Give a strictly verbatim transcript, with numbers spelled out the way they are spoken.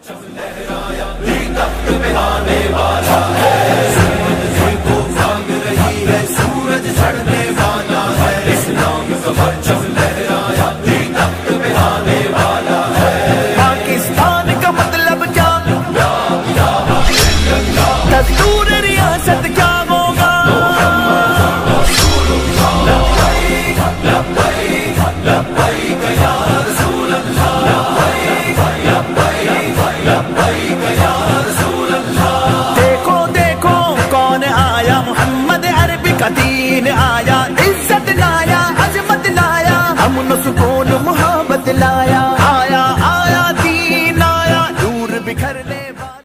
पाकिस्तान का मतलब क्या, दस्तूर रियासत क्या होगा। देखो देखो कौन आया, मोहम्मद अरबी का दीन